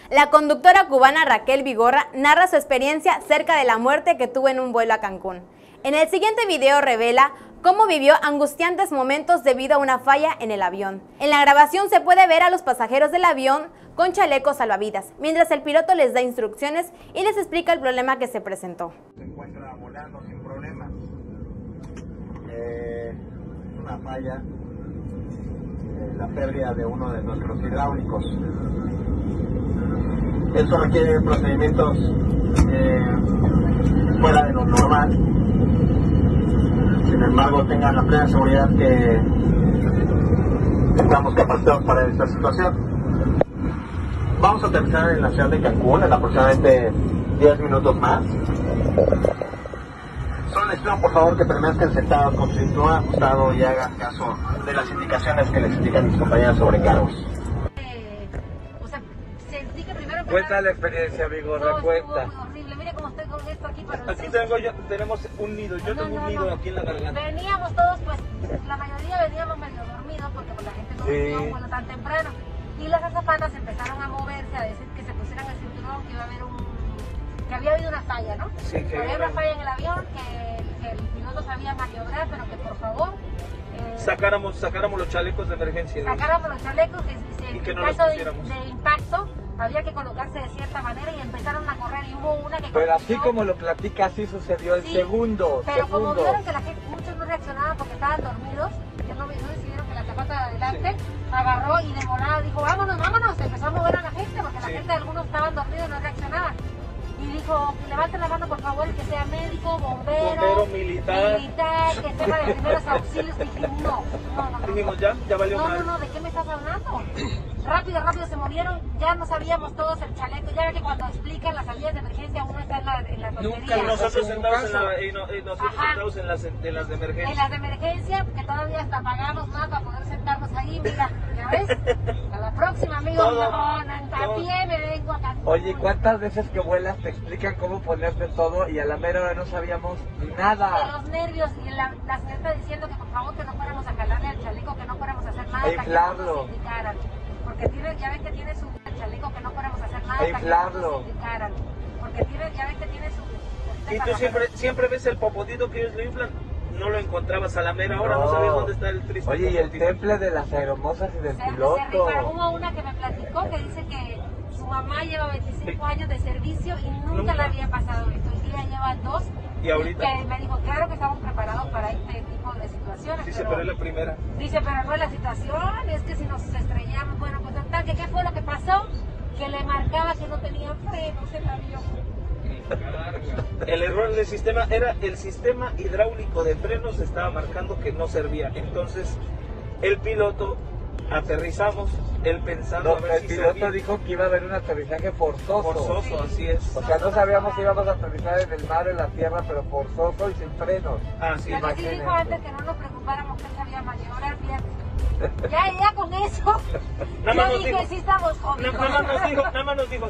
La conductora cubana Raquel Vigorra narra su experiencia cerca de la muerte que tuvo en un vuelo a Cancún. En el siguiente video revela cómo vivió angustiantes momentos debido a una falla en el avión. En la grabación se puede ver a los pasajeros del avión con chalecos salvavidas, mientras el piloto les da instrucciones y les explica el problema que se presentó. Se encuentra volando sin problemas. Una falla, la pérdida de uno de nuestros hidráulicos. Eso requiere procedimientos fuera de lo normal. Sin embargo, tengan la plena seguridad que estamos capacitados para esta situación. Vamos a aterrizar en la ciudad de Cancún en aproximadamente 10 minutos más. Solo les pido por favor que permanezcan sentados con su cinturón ajustado y hagan caso de las indicaciones que les indican mis compañeras sobrecargos. Cuenta la experiencia, amigo, cuenta. Horrible, mire cómo estoy con esto aquí para Aquí tenemos un nido, yo tengo un nido aquí en la garganta. Veníamos todos, pues, la mayoría veníamos medio dormidos porque pues, la gente no venía un vuelo tan temprano. Y las azafatas empezaron a moverse, a decir que se pusieran el cinturón, que iba a haber que había habido una falla, ¿no? Sí, que había una falla en el avión, que el piloto sabía maniobrar, pero que por favor... Sacáramos los chalecos de emergencia. Sacáramos los chalecos, y que en no caso los de impacto, había que colocarse de cierta manera y empezaron a correr y hubo una que... Pero así como lo platica, así sucedió en segundos. Pero como vieron que la gente, muchos no reaccionaban porque estaban dormidos, que no decidieron que la azafata de adelante agarró y de volada dijo, vámonos, vámonos, empezó a mover a la gente porque la gente, algunos estaban dormidos y no reaccionaban. Y dijo, levanten la mano por favor, que sea médico, bombero, militar, que sepa de primeros auxilios. Dije, no. Dijimos, ya valió mal. No, ¿de qué me estás hablando? Rápido se murieron, ya no sabíamos todos el chaleco, ya ven que cuando explican las salidas de emergencia uno está en la tontería. Y nosotros sentados en las de emergencia. En las de emergencia, que todavía hasta pagamos más para poder sentarnos ahí, mira, ¿ya ves? A la próxima, amigos, a pie me vengo a Cancún. Oye, ¿cuántas veces que vuelas te explican cómo ponerte todo y a la mera hora no sabíamos nada? De los nervios y la señorita diciendo que por favor que no fuéramos a calarle al chaleco, que no fuéramos a hacer nada, a inflarlo. Porque ya ven que tiene su chaleco, que no fuéramos a hacer nada, a inflarlo. Porque ya ven que tiene su... Y tú siempre ves el popotito que ellos lo inflan. No lo encontrabas a la mera hora, no sabías dónde está el triste. Oye, y el temple de las aeromosas y del piloto. Hubo una que me platicó que dice que su mamá lleva 25 años de servicio y nunca le había pasado esto. Y ella lleva 2. Y ahorita. Que me dijo, claro que estamos preparados para este tipo de situaciones. Dice, pero es la primera. Dice, pero no es la situación, es que si nos estrellamos, bueno, pues total, que ¿qué fue lo que pasó? Que le marcaba que no tenía frenos el avión. El error del sistema era el sistema hidráulico de frenos, estaba marcando que no servía. Entonces, el piloto, aterrizamos, él pensando a ver si servía. El piloto dijo que iba a haber un aterrizaje forzoso. Forzoso, así es. O sea, no sabíamos si íbamos a aterrizar en el mar, en la tierra, pero forzoso y sin frenos. Ah, sí. Pero sí dijo antes que no nos preocupáramos que él sabía maniobrar bien. Ya con eso. Nada más dije, sí estamos jóvenes. Nada más nos dijo,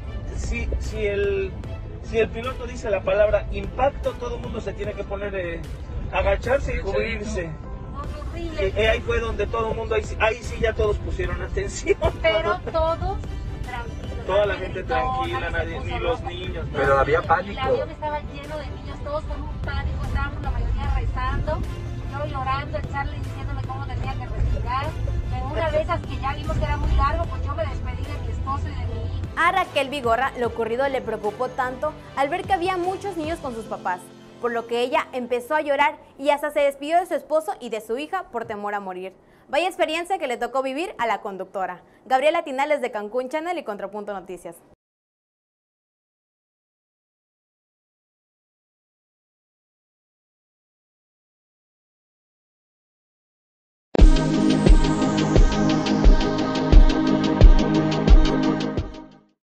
si el piloto dice la palabra impacto, todo el mundo se tiene que poner, agacharse y cubrirse. Ahí fue donde todo el mundo, ahí sí ya todos pusieron atención. Pero todos tranquilos. Toda la gente tranquila, ni los niños. Pero había pánico. El avión estaba lleno de niños, todos con un pánico, estábamos la mayoría rezando, yo llorando, el Charlie diciéndome cómo tenía que respirar. En una de esas que ya vimos que era muy largo, pues yo me despedí de mi esposo y de mi hija. A Raquel Vigorra lo ocurrido le preocupó tanto al ver que había muchos niños con sus papás, por lo que ella empezó a llorar y hasta se despidió de su esposo y de su hija por temor a morir. Vaya experiencia que le tocó vivir a la conductora. Gabriela Tinales de Cancún Channel y Contrapunto Noticias.